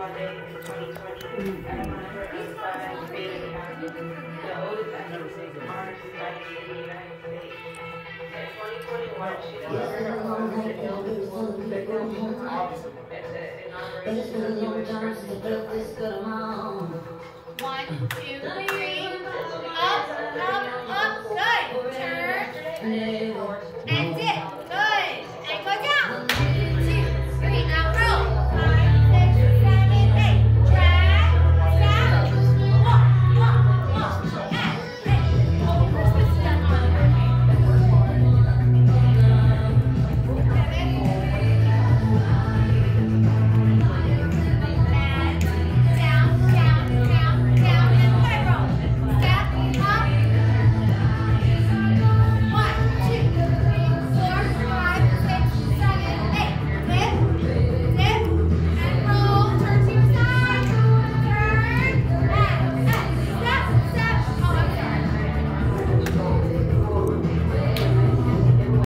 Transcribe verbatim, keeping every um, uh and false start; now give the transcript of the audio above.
Day in twenty twenty at one thirty-five Bailey Avenue, the oldest actress artist sites in the United States. In twenty twenty-one, she delivered her poem The Hill Before the Hill Behind at the inauguration of U S President Joe Biden. One, two, three.